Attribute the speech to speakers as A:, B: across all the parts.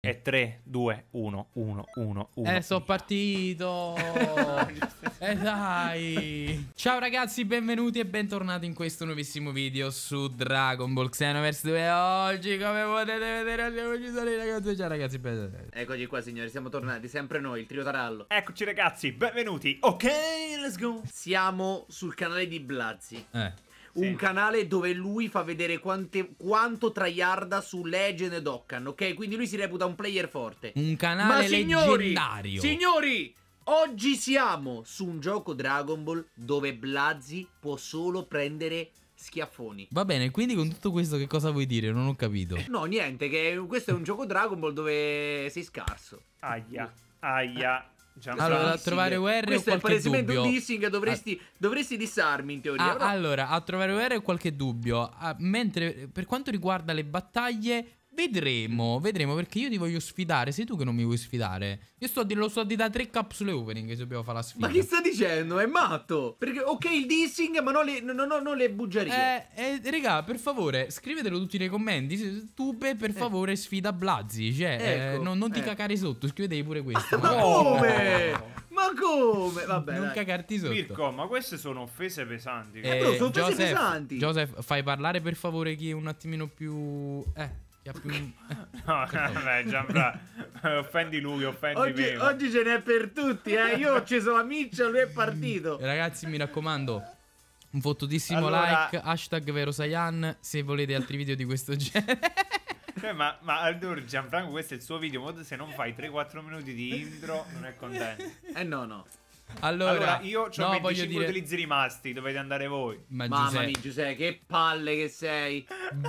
A: E 3, 2, 1, 1, 1, 1.
B: Sono partito. Dai. Ciao ragazzi, benvenuti e bentornati in questo nuovissimo video su Dragon Ball Xenoverse 2. Oggi, come potete vedere, abbiamo chiuso i ragazzi. Ciao ragazzi,
C: eccoci qua signori, siamo tornati, sempre noi, il trio Tarallo.
A: Eccoci ragazzi, benvenuti. Ok, let's go.
C: Siamo sul canale di Blazzi.
A: Sì.
C: Un canale dove lui fa vedere quanto tryharda su Legend e Dokkan, ok? Quindi lui si reputa un player forte.
B: Un canale leggendario.
C: Signori, oggi siamo su un gioco Dragon Ball dove Blazzi può solo prendere schiaffoni.
B: Va bene, quindi con tutto questo che cosa vuoi dire? Non ho capito.
C: No, niente, che questo è un gioco Dragon Ball dove sei scarso.
A: Aia, aia.
B: Allora, a trovare UR
C: questo
B: o
C: è
B: qualche
C: palesemente
B: dubbio.
C: un dissing, dovresti dissarmi in teoria.
B: Allora, a trovare UR o qualche dubbio. Mentre per quanto riguarda le battaglie, vedremo perché io ti voglio sfidare. Sei tu che non mi vuoi sfidare. Io lo sto a dire da 3 capsule opening che dobbiamo fare la sfida.
C: Ma che sta dicendo? È matto. Perché ok il dissing, ma non le bugiarie.
B: Raga, per favore, scrivetelo tutti nei commenti. Tube, per favore, sfida Blazzi. Cioè,
C: Ecco,
B: non ti cacare sotto. Scrivetevi pure questo.
C: Ma come? Ma come? Vabbè,
B: non
C: dai.
B: cacarti sotto.
A: Mirko, ma queste sono offese pesanti.
C: Però sono offese pesanti.
B: Joseph, fai parlare per favore chi è un attimino più... chi ha più...
A: No, vabbè, Gianfra, offendi lui, offendi me.
C: Oggi ce n'è per tutti, Io ho acceso la miccia, lui è partito.
B: Ragazzi, mi raccomando, un fottutissimo
A: Allora...
B: like, hashtag Vero Saiyan, se volete altri video di questo genere.
A: Ma allora Gianfranco, questo è il suo video. Se non fai 3-4 minuti di intro non è contento.
C: No.
A: Allora io ho
B: no,
A: 25 utilizzi rimasti. Dovete andare voi.
C: Mamma mia, Giuseppe, che palle che sei.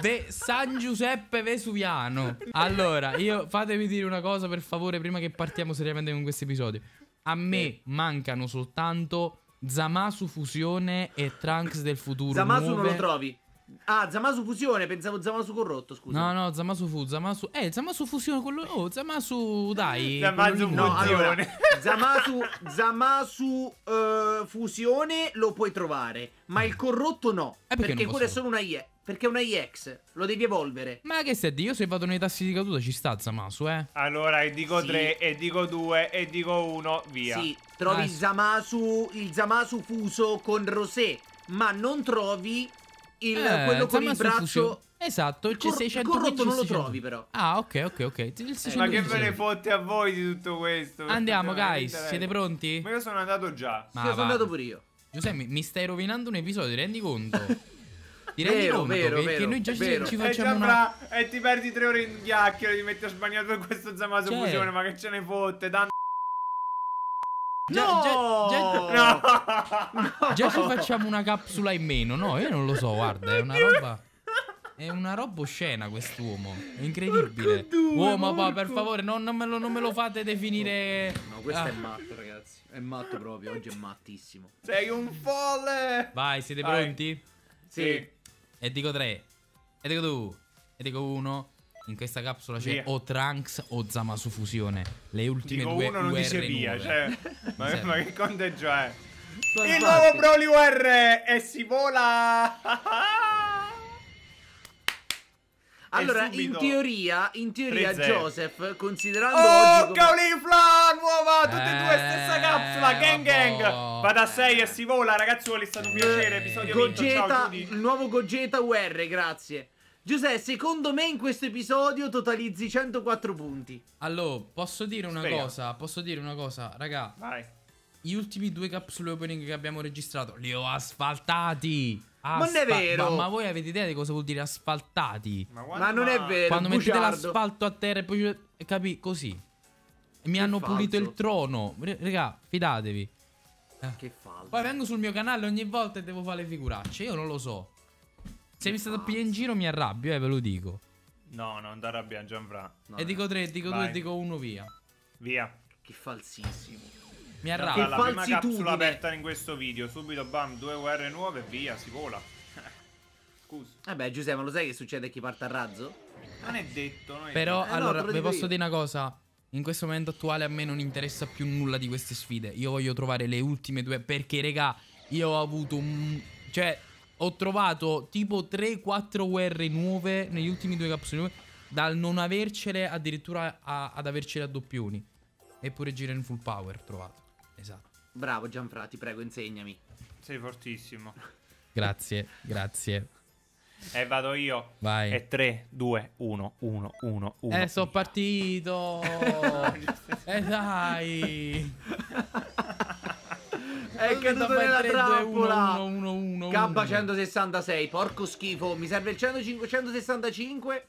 B: San Giuseppe Vesuviano. Allora, fatemi dire una cosa per favore, prima che partiamo seriamente con questo episodio. A me mancano soltanto Zamasu Fusione e Trunks del futuro.
C: Zamasu
B: nuove.
C: non lo trovi. Ah, Zamasu Fusione, pensavo Zamasu corrotto, scusa.
B: No, Zamasu Fusione, quello... Oh, Zamasu, dai.
A: Zamasu
B: quello lì.
C: No, allora,
A: Fusione.
C: Zamasu Fusione lo puoi trovare, ma il corrotto no. Perché quello è solo una IE. Perché è una IX, lo devi evolvere.
B: Ma che stai? Io se vado nei tassi di caduta ci sta Zamasu,
A: Allora, e dico
C: Sì.
A: 3, e dico 2, e dico 1, via.
C: Sì, trovi il Zamasu fuso con Rosé, ma non trovi quello con il braccio.
B: Fusione. Esatto, c'è 600.
C: Il corrotto non lo trovi però.
B: Ah, ok.
A: Ma che ve ne fotte a voi di tutto questo?
B: Andiamo, guys, siete pronti?
A: Ma io sono andato già.
C: Sì, sono andato pure io.
B: Giuseppe, mi stai rovinando un episodio, ti rendi conto? Ti rendi conto che noi già ci facciamo
A: E ti perdi 3 ore in chiacchiere, ti metti a sbagliato per questo Zamasu Fusione, ma che ce ne fotte?
B: Già ci facciamo una capsula in meno. No, io non lo so, guarda, è una roba. È una roba oscena quest'uomo. È incredibile. Ma per favore, non me lo fate definire.
C: No, questo è matto, ragazzi. È matto proprio, oggi è mattissimo.
A: Sei un folle.
B: Vai, siete pronti?
C: Sì.
B: E dico 3. E dico 2. E dico 1. In questa capsula c'è
A: Via.
B: o Trunks o Zamasu Fusione. Le ultime
A: Dico
B: due
A: uno non
B: UR
A: dice via,
B: nuove.
A: cioè. Ma che conteggio è?
C: Ma
A: Il
C: infatti.
A: nuovo Broly UR e si vola.
C: Allora,
A: E subito.
C: in teoria
A: 3-0.
C: Joseph, considerando
A: Oh,
C: oggi
A: Caulifla nuova, tutte e due stessa capsula, gang
B: vabbè.
A: gang. Vado a 6 e si vola, ragazzuoli, è stato un piacere, episodio vinto, ciao
C: Gogeta,
A: Giudi.
C: il nuovo Gogeta UR, grazie. Giuseppe, secondo me in questo episodio totalizzi 104 punti.
B: Allora, posso dire una
A: Spiega.
B: cosa? Posso dire una cosa, raga?
A: Vai.
B: Gli ultimi 2 capsule opening che abbiamo registrato li ho asfaltati.
C: non è vero.
B: Ma voi avete idea di cosa vuol dire asfaltati?
C: Ma non è vero.
B: Quando mettete
C: bugiardo.
B: l'asfalto a terra e poi capi così. Mi hanno
C: falso.
B: pulito il trono. Raga, fidatevi.
C: Che falso.
B: Poi vengo sul mio canale ogni volta e devo fare le figuracce. Io non lo so. Se mi state a pigliare in giro mi arrabbio, ve lo dico.
A: No, non t'arrabbiare, Gianfra.
C: No,
B: E dico 3, dico 2
A: Vai.
B: e dico 1 via.
A: Via.
C: Che falsissimo.
B: Mi
A: Allora,
B: arrabbio.
A: la prima
C: falsitudine.
A: capsula aperta in questo video. Subito bam, 2 UR nuove e via, si vola. Scusa.
C: Vabbè, Giuseppe, ma lo sai che succede a chi parte a razzo?
A: Non è detto, non è
B: Però
A: detto.
C: no,
B: allora
C: te lo
B: vi
C: dico
B: posso
C: io.
B: dire una cosa. In questo momento attuale a me non interessa più nulla di queste sfide. Io voglio trovare le ultime 2. Perché raga, io ho avuto un... Cioè, ho trovato tipo 3-4 UR nuove negli ultimi 2 capsule. dal non avercele addirittura ad avercele a doppioni. Eppure gira in full power, trovato. Esatto.
C: Bravo Gianfra, ti prego, insegnami.
A: Sei fortissimo.
B: Grazie, grazie.
A: E vado io.
B: Vai.
A: E 3, 2, 1, 1, 1, 1.
B: Sono partito. Dai.
C: È caduto nella trappola.
B: 1.
C: Cabba 166. Porco schifo. Mi serve il 165.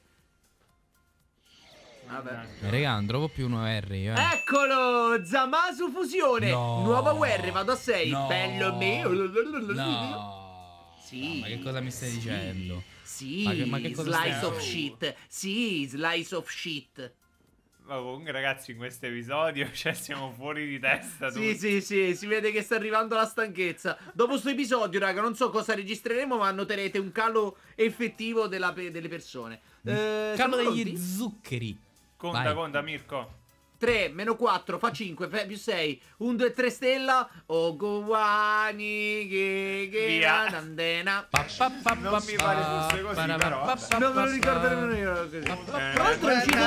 C: Vabbè.
B: Raga, non trovo più uno R.
C: Eccolo! Zamasu fusione.
B: No.
C: Nuova UR, vado a 6.
B: No.
C: Bello mio.
B: No.
C: Sì.
B: No, ma che cosa mi stai dicendo?
C: Sì.
B: Ma che cosa
C: Slice
B: stai
C: of shit. Sì, slice of shit.
A: Ma comunque ragazzi in questo episodio cioè siamo fuori di testa tutti.
C: Sì, si vede che sta arrivando la stanchezza. Dopo sto episodio, raga, non so cosa registreremo, ma noterete un calo effettivo delle persone.
B: Calo
C: siamo
B: degli
C: pronti?
B: zuccheri.
A: Conta,
B: Vai.
A: conta Mirko.
C: 3 meno 4 fa 5 più 6 1 2 3 stella Ogowani che
A: Via.
C: Nandena.
A: Non mi pare fosse così, però vabbè.
C: Non me lo ricordo nemmeno io così. Tra l'altro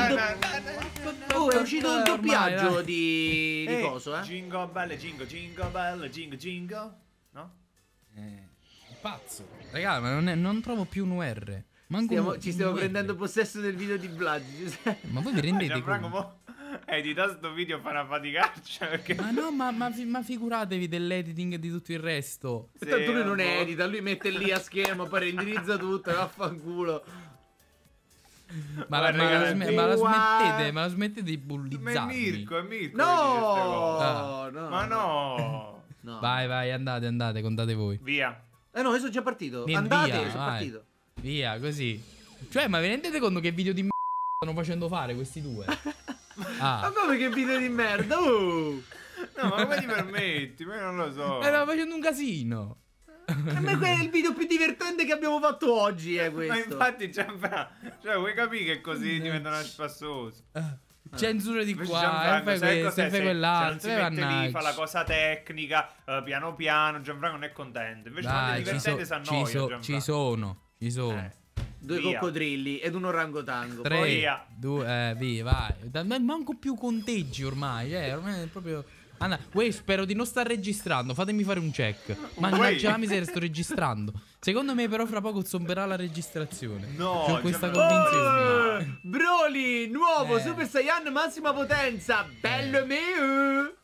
C: è uscito il doppiaggio di coso,
A: Jingle bell, jingle bell, jingle. No?
B: Pazzo. Raga, ma non trovo più un UR.
C: Ci stiamo prendendo possesso del video di Blood, Giuseppe.
B: Ma voi vi rendete
A: Gianfranco
B: conto?
A: edita sto video fa una faticaccia perché
B: Ma no, ma figuratevi dell'editing e di tutto il resto.
C: E tanto lui non
A: boh.
C: edita, lui mette lì a schermo, poi indirizza tutto e vaffanculo.
B: Ma
A: Guarda,
B: la
A: ragazzi,
B: smettete di
A: Ma è
B: bullizzarmi.
A: Mirko che dice queste
C: No,
A: cose.
C: no,
A: Ma no.
C: no.
B: Vai, andate, contate voi.
A: Via.
C: No, io sono già partito.
B: Vieni
C: Andate,
B: via,
C: io sono
B: vai.
C: partito.
B: Via, così. Cioè, ma vi rendete conto che video di stanno facendo fare questi due?
C: Ma come che video di merda? Oh.
A: No, ma come ti permetti? Ma io non lo so.
B: Stavo facendo un casino.
C: Ma quello è il video più divertente che abbiamo fatto oggi,
A: Ma
C: questo.
A: infatti Gianfranco, cioè vuoi capire che così diventano spassosi?
B: Censura di
A: Invece
B: qua,
A: Gianfranco,
B: fai
A: sai
B: questo,
A: cos'è?
B: fai
A: Se non
B: quell'altro.
A: si mette lì, fa la cosa tecnica, piano piano, Gianfranco non è contento. Invece quando è
B: Dai,
A: divertente si annoia,
B: ci sono.
C: Due
A: Via.
C: coccodrilli ed un orangotango.
B: 3,
A: via.
B: 2, via, vai. Manco più conteggi ormai. Ormai è proprio. Spero di non star registrando. Fatemi fare un check. Mannaggia la miseria, sto registrando. Secondo me, però, fra poco zomberà la registrazione.
A: No,
B: c'ho questa
A: Gianfranco.
B: convinzione.
C: Broly, nuovo
B: Eh.
C: Super Saiyan massima potenza. Bello mio.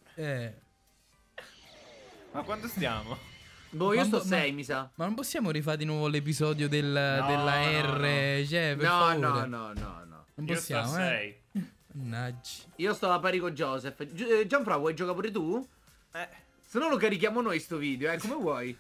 A: Ma quando stiamo?
C: Boh, io
B: Ma-
C: sto
B: ma-
C: 6, mi sa.
B: Ma non possiamo rifare di nuovo l'episodio della
A: no,
B: R?
A: no.
B: Cioè, per
C: No,
B: favore.
C: no.
B: Non
A: Io sto a
B: possiamo,
A: 6.
B: Mannaggia.
C: Io sto alla pari con Joseph. Gianfra, vuoi giocare pure tu? Se no lo carichiamo noi sto video, come vuoi.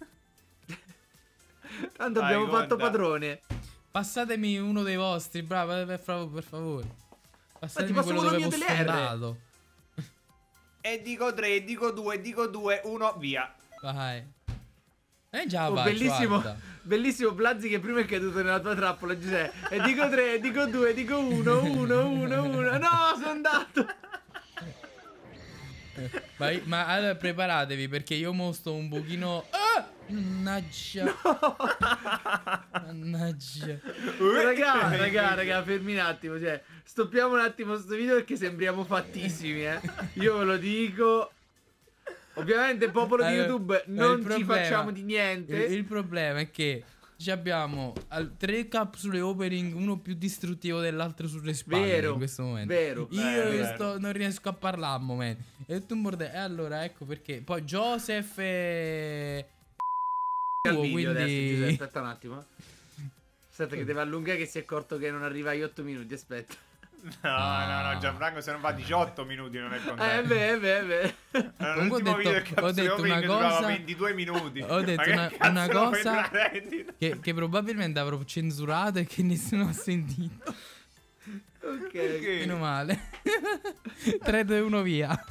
C: Tanto
A: Vai,
C: abbiamo fatto
A: conta.
C: padrone.
B: Passatemi uno dei vostri, bravo, per favore. Passatemi
C: passo
B: quello
C: uno
B: dove
C: mio
B: avevo
C: delle R.
B: sfondato.
A: E dico 3, dico 2, dico 2, 1, via.
B: Vai. Già
C: Oh,
B: vai,
C: bellissimo,
B: guarda.
C: bellissimo Blazzi che prima è caduto nella tua trappola, Giuseppe. E dico 3, dico 2, dico 1, 1, 1, 1. No, sono andato.
B: Ma allora preparatevi perché io mostro un pochino. Mannaggia. Mannaggia.
C: Raga, fermi un attimo, cioè, stoppiamo un attimo sto video perché sembriamo fattissimi, Io ve lo dico. Ovviamente, popolo di
B: Allora,
C: YouTube,
B: il
C: non ci
B: problema-
C: facciamo di niente.
B: Il problema è che ci abbiamo 3 capsule opening, uno più distruttivo dell'altro sulle spalle
C: Vero,
B: in questo momento.
C: vero.
B: Io
A: Vero.
B: non riesco a parlare al momento. E tu un bordello. E allora ecco perché. Poi Joseph e.
C: Al video adesso,
B: quindi.
C: Giuseppe, aspetta un attimo. Aspetta che deve allungare che si è accorto che non arriva agli 8 minuti, aspetta.
A: No, Gianfranco se non va 18 minuti non è contento.
C: beh.
B: Comunque
A: L'ultimo
B: ho
A: video
B: detto-
A: che
B: ho detto una
A: durava
B: cosa-
A: 22 minuti.
B: Ho detto
A: Ma che
B: una
A: cazzo lo
B: cosa
A: vedrà Reddit?
B: che probabilmente avrò censurato e che nessuno ha sentito.
C: Ok.
A: Perché?
B: Meno male. 3, 2, 1, via.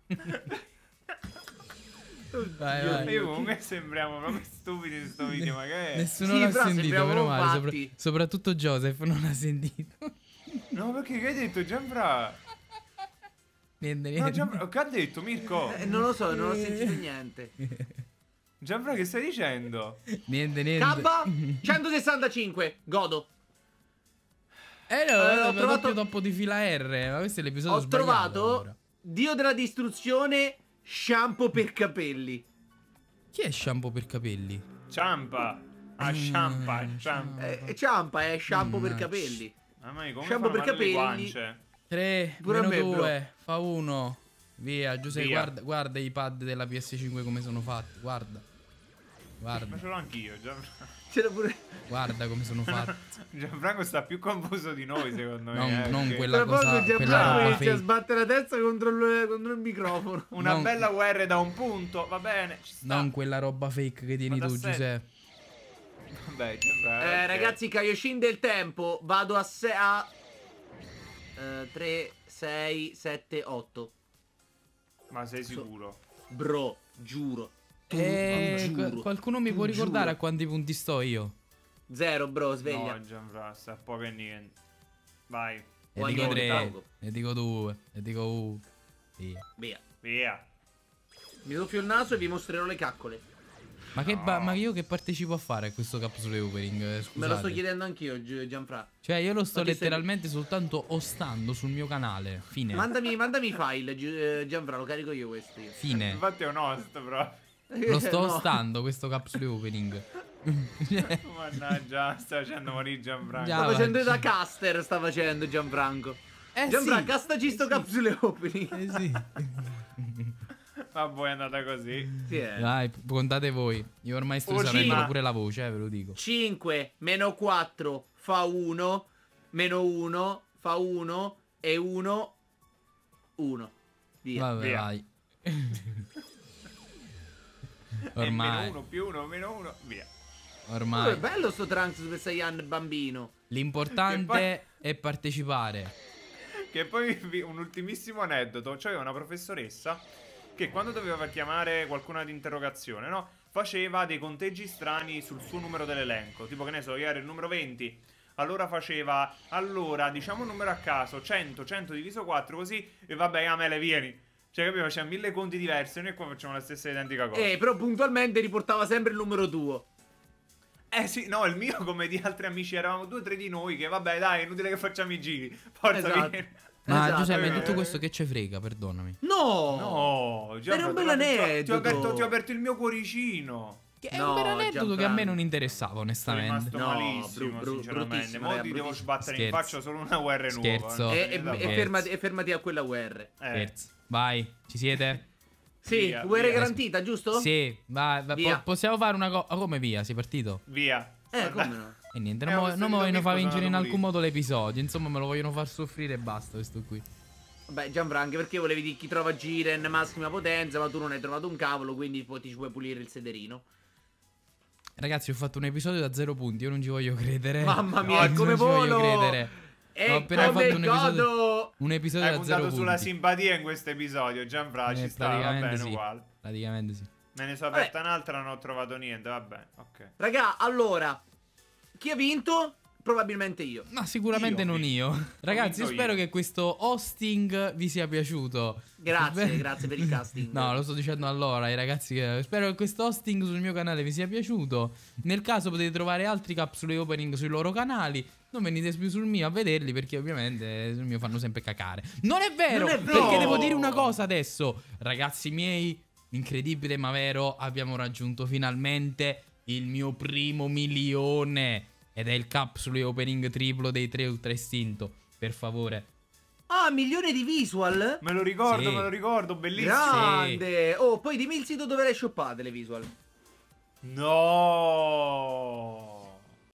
B: Vai.
A: Io comunque sembriamo proprio stupidi in sto video, ma che è?
B: Nessuno
C: Sì,
B: l'ha
C: però
B: sentito,
C: sembriamo
B: meno male.
C: fatti.
B: Soprattutto Joseph non l'ha sentito.
A: No, perché che hai detto Gianfra?
B: Niente,
A: No,
B: niente.
A: Gianfra, che ha detto Mirko?
C: Non lo so, non ho sentito niente.
A: Gianfra, che stai dicendo?
B: Niente.
C: Cabba 165, godo.
B: No,
C: ho trovato-
B: doppio toppo di fila R. Ma questo è l'episodio
C: Ho
B: sbagliato.
C: trovato
B: allora.
C: Dio della distruzione, shampoo per capelli.
B: Chi è shampoo per capelli?
A: Ciampa. Ah, ciampa, ciampa.
C: Ciampa è shampoo per
B: Mannaggia.
C: capelli.
A: Mamma mia, come
C: Shampoo
A: fanno
C: per
A: male le
C: capelli.
A: guance?
B: 3,
C: Pure a
B: meno
C: me, bro.
B: 2, fa 1. Via, Giuseppe,
A: Via.
B: guarda i pad della PS5 come sono fatti. Guarda.
A: Ma
B: Guarda,
A: ce l'ho anch'io,
C: C'era pure.
B: guarda come sono fatti.
A: Gianfranco sta più confuso di noi, secondo me.
B: Non
A: perché
B: quella
C: Tra poco
B: cosa, quella
C: Gianfranco
B: roba
C: inizia a
B: fake.
C: sbattere la testa contro il microfono.
A: Una
B: non-
A: bella UR da un punto, va bene, ci sta.
B: Non quella roba fake che tieni
A: Ma da
B: tu,
A: sé.
B: Giuseppe.
A: Vabbè, Gianfranco,
C: Ragazzi, Kaioshin del tempo. Vado a 3, 6, 7, 8.
A: Ma sei sicuro?
C: Bro, giuro. Giuro.
B: Qualcuno mi
C: Tu
B: può ricordare
C: giuro.
B: a quanti punti sto io?
C: 0, bro, sveglia.
A: No, Gianfranco, sta poco e niente. Vai,
B: Ne
C: Voglio
B: dico
C: un
B: 3,
C: tango.
B: ne dico 2, ne dico 1. Via.
C: Via.
A: via.
C: Mi soffio il naso e vi mostrerò le caccole.
B: Ma io che partecipo a fare a questo capsule opening? Scusate.
C: Me lo sto chiedendo anch'io, Gianfra.
B: Cioè, io lo sto
C: Ma ti stai-
B: letteralmente soltanto ostando sul mio canale. Fine.
C: Mandami i file, Gianfra, lo carico io questo. Io.
B: Fine.
A: Infatti è un host, però.
B: Lo sto
C: No.
B: ostando questo capsule opening.
A: Mannaggia, sta facendo morire Gianfranco.
B: Già.
C: Sta facendo
B: Avanti.
C: da caster, sta facendo Gianfranco.
B: Eh
C: Gianfra,
B: sì.
C: castaci sto capsule opening.
B: Eh sì.
A: Ma poi è andata così.
C: Sì, eh.
B: Dai, contate voi. Io ormai sto
C: Oggi-
B: sapendo
C: ma-
B: pure la voce, ve lo dico.
C: 5 meno 4 fa 1, meno 1 fa 1 e 1, 1. Via.
B: Vabbè,
A: via.
B: vai.
A: È
B: Ormai,
A: meno 1 più 1 meno 1, via.
C: Oh,
B: ormai.
C: è bello sto Trunks Super Saiyan bambino.
B: L'importante è partecipare.
A: Che poi un ultimissimo aneddoto. Cioè una professoressa che quando doveva chiamare qualcuno ad interrogazione, no? Faceva dei conteggi strani sul suo numero dell'elenco. Tipo, che ne so, io ero il numero 20. Allora faceva, diciamo un numero a caso, 100 diviso 4, così, e vabbè, Amele, vieni. Cioè, capito? C'è 1000 conti diversi e noi qua facciamo la stessa identica cosa.
C: Però puntualmente riportava sempre il numero tuo.
A: Eh sì, no, il mio come di altri amici, eravamo 2 o 3 di noi che, vabbè, dai, è inutile che facciamo i giri. Forza,
C: Esatto.
A: vieni.
B: Ma
C: Esatto,
B: Giuseppe,
C: è
B: tutto
C: vero.
B: questo che ci frega, perdonami.
C: No!
A: No, già,
C: Era un bel
A: ti
C: aneddoto.
A: ho aperto il mio cuoricino.
B: Che è
C: No,
B: un bel aneddoto che a me
C: Gianfranco.
B: non interessava,
A: Sono
B: onestamente.
A: rimasto
C: No,
A: malissimo, sinceramente.
C: bruttissimo,
A: Mo'
C: raga,
A: ti devo
C: bruttissimo.
A: sbattere in
B: Scherzo.
A: faccia solo una UR nuova.
B: Scherzo.
C: E fermati a quella UR.
B: Scherzo. Vai, ci siete?
C: Sì,
A: Via,
C: UR
A: via.
C: garantita, giusto?
B: Sì, vai,
C: Via.
B: possiamo fare una cosa. Come via? Sei partito?
A: Via.
C: Come no?
B: E niente,
A: ho
B: non
A: visto
B: mi
A: il
B: vogliono
A: Mirko,
B: far
A: sono
B: vincere in
A: andato
B: alcun
A: pulito.
B: modo l'episodio. Insomma, me lo vogliono far soffrire e basta questo qui.
C: Vabbè, Gianfra, anche perché volevi dire chi trova Jiren massima potenza, ma tu non hai trovato un cavolo, quindi poi ti ci puoi pulire il sederino.
B: Ragazzi, ho fatto un episodio da 0 punti. Io non ci voglio credere.
C: Mamma mia,
B: No,
C: è come
B: non ci voglio
C: volo!
B: credere.
C: E
B: Ho appena
C: come
B: fatto un episodio,
C: godo!
B: un episodio
A: Hai
B: da 0
A: puntato
B: punti.
A: sulla simpatia in questo episodio, Gianfra, ci sta, va
B: praticamente
A: bene
B: sì.
A: uguale.
B: Praticamente sì.
A: Me ne so aperta un'altra, non ho trovato niente, vabbè, ok.
C: Raga, allora, chi ha vinto? Probabilmente io.
B: Ma sicuramente
A: Io ho
B: non
A: vinto.
B: io. Ragazzi, io
A: vinto
B: spero
A: io.
B: che questo hosting vi sia piaciuto.
C: Grazie, grazie per il casting.
B: No, lo sto dicendo allora ai ragazzi che spero che questo hosting sul mio canale vi sia piaciuto. Nel caso potete trovare altri capsule opening sui loro canali. Non venite più sul mio a vederli perché ovviamente sul mio fanno sempre cacare. Non è vero!
C: Non è vero!
B: Perché devo dire una cosa adesso. Ragazzi miei, incredibile ma vero, abbiamo raggiunto finalmente il mio primo 1.000.000. Ed è il capsule opening triplo dei 3 ultra istinto. Per favore.
C: Ah, 1.000.000 di visual?
A: Me lo ricordo,
B: Sì.
A: me lo ricordo, bellissimo.
C: Grande! Oh, poi dimmi il sito dove le hai shoppate le visual.
A: No,